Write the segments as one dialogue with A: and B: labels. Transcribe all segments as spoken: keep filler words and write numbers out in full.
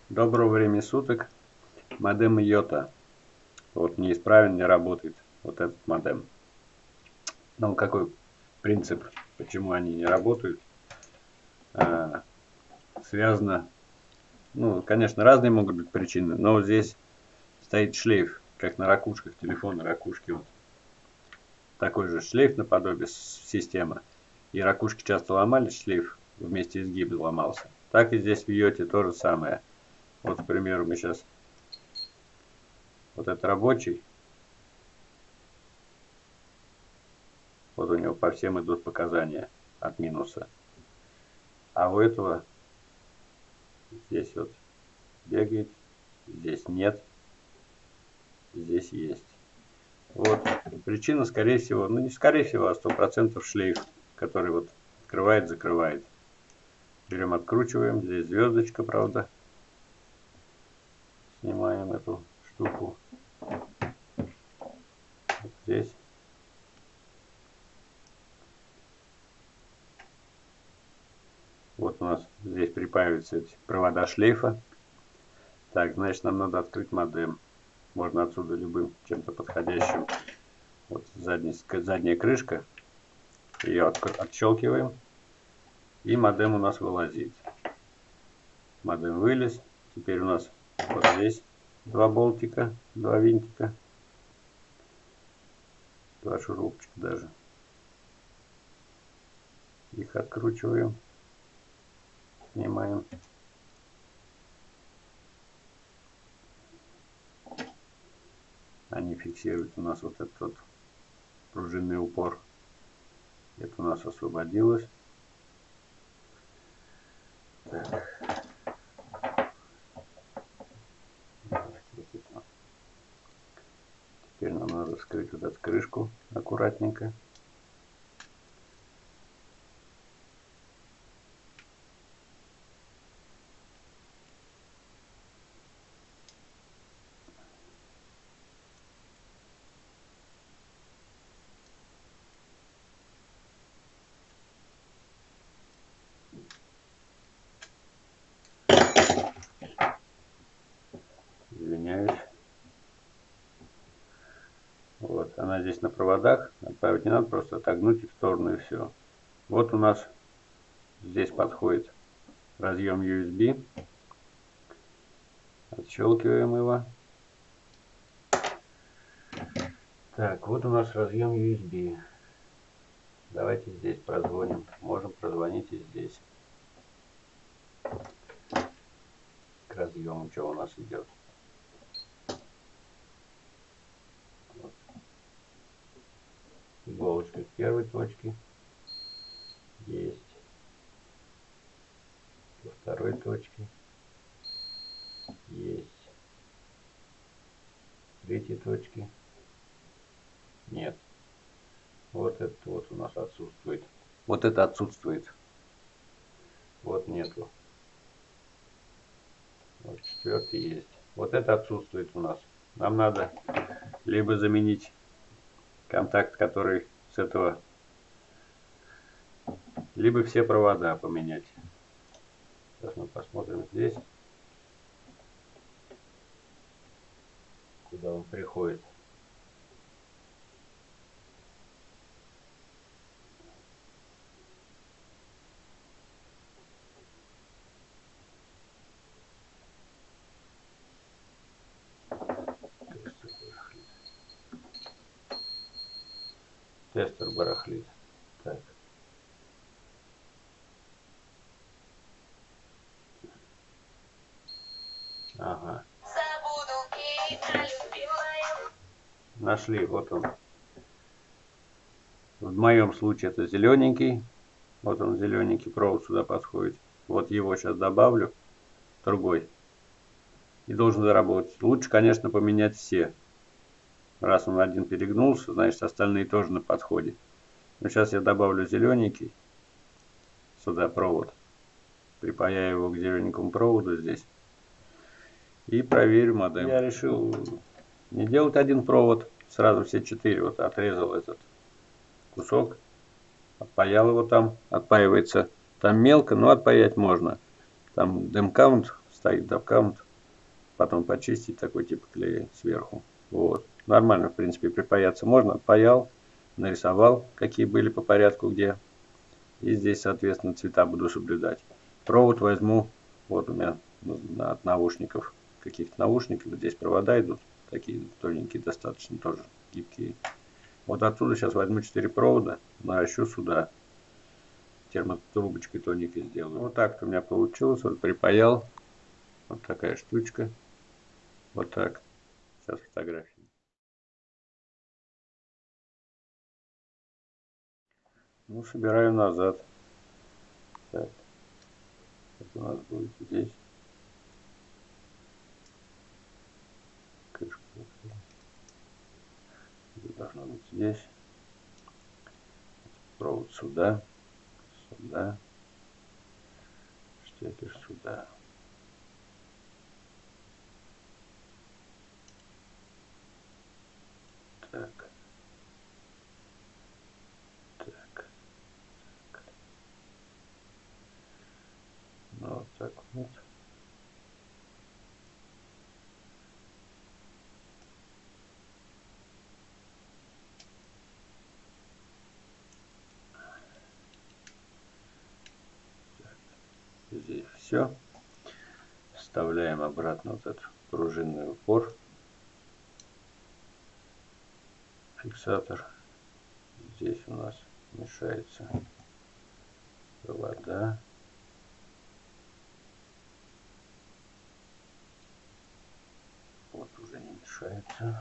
A: Доброго времени суток. Модем Йота. Вот неисправен, не работает вот этот модем. Ну, какой принцип, почему они не работают? А, связано, ну, конечно, разные могут быть причины, но вот здесь стоит шлейф, как на ракушках телефона, ракушки вот. Такой же шлейф наподобие системы. И ракушки часто ломались, шлейф вместе изгиба ломался. Так и здесь в Йоте то же самое. Вот, к примеру, мы сейчас... Вот это рабочий. Вот у него по всем идут показания от минуса. А у этого здесь вот бегает, здесь нет, здесь есть. Вот причина, скорее всего, ну не скорее всего, а сто процентов шлейф, который вот открывает, закрывает. Берем, откручиваем. Здесь звездочка, правда. Снимаем эту штуку. Вот здесь. Вот у нас здесь припаиваются эти провода шлейфа. Так, значит, нам надо открыть модем. Можно отсюда любым чем-то подходящим. Вот задний, задняя крышка. Ее отщелкиваем. И модем у нас вылазит. Модем вылез. Теперь у нас вот здесь два болтика, два винтика. Два шурупчика даже. Их откручиваем. Снимаем. Они фиксируют у нас вот этот вот пружинный упор. Это у нас освободилось. Так. Теперь нам надо вскрыть вот эту крышку аккуратненько. Извиняюсь. Вот, она здесь на проводах. Отправить не надо, просто отогнуть в сторону и все. Вот у нас здесь подходит разъем ю эс би. Отщелкиваем его. Так, вот у нас разъем ю эс би. Давайте здесь прозвоним. Можем прозвонить и здесь. К разъему, что у нас идет. Вот. Иголочка к первой точке. Есть. Ко второй точке. Есть. Третьей точки. Нет. Вот это вот у нас отсутствует. Вот это отсутствует. Вот нету. Вот четвертый есть. Вот это отсутствует у нас. Нам надо либо заменить контакт, который с этого, либо все провода поменять. Сейчас мы посмотрим здесь, куда он приходит. Тестер барахлит. Так. Ага. Нашли, вот он. В моем случае это зелененький. Вот он, зелененький провод сюда подходит. Вот его сейчас добавлю. Другой. И должен заработать. Лучше, конечно, поменять все. Раз он один перегнулся, значит остальные тоже на подходе. Но сейчас я добавлю зелененький. Сюда провод. Припаяю его к зелененькому проводу здесь. И проверю модем. Я решил не делать один провод. Сразу все четыре. Вот отрезал этот кусок. Отпаял его там. Отпаивается там мелко, но отпаять можно. Там дем-каунт стоит дабкаунт. Потом почистить такой типа клея сверху. Вот. Нормально, в принципе, припаяться можно. Паял, нарисовал, какие были по порядку где. И здесь, соответственно, цвета буду соблюдать. Провод возьму, вот у меня от наушников, каких-то наушников. Здесь провода идут, такие тоненькие достаточно, тоже гибкие. Вот отсюда сейчас возьму четыре провода, наращу сюда. Термотрубочкой тоненькой сделаю. Вот так-то у меня получилось. Вот припаял. Вот такая штучка. Вот так. Сейчас фотографии. Ну, собираю назад. Так. Это у нас будет здесь. Крышка. Это должно быть здесь. Провод сюда. Сюда. Штекер сюда. Так. Так. Так. Ну, вот так вот. Здесь все. Вставляем обратно вот этот пружинный упор. Фиксатор. Здесь у нас мешается провода. Вот уже не мешается.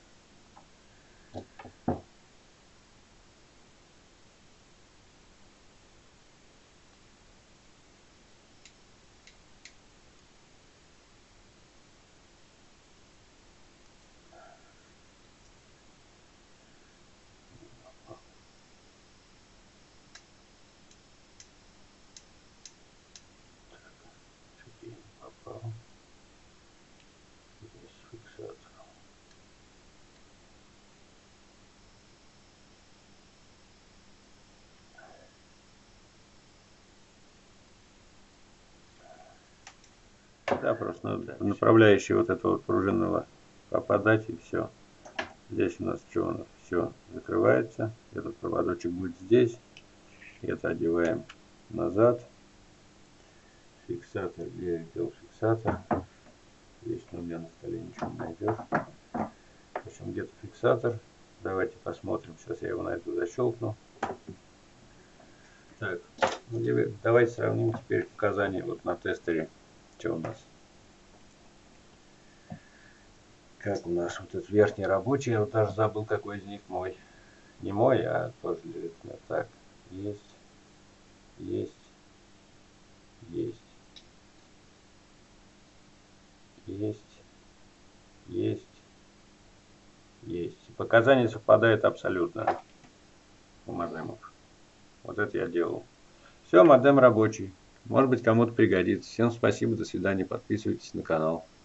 A: Попал. Здесь фиксатор. Да, просто надо направляющий вот этого вот пружинного попадать, и все. Здесь у нас что у нас? Все закрывается. Этот проводочек будет здесь. Это одеваем назад. Фиксатор, где я сделал фиксатор? Здесь у меня на столе ничего не найдешь. В общем, где-то фиксатор. Давайте посмотрим. Сейчас я его найду, защелкну. Так, ну, давайте сравним теперь показания вот на тестере. Что у нас? Как у нас вот этот верхний рабочий, я вот даже забыл, какой из них мой. Не мой, а тоже лежит. Так, есть, есть, есть, есть, есть, есть. Показания совпадают абсолютно у модемов. Вот это я делал. Все, модем рабочий. Может быть, кому-то пригодится. Всем спасибо, до свидания. Подписывайтесь на канал.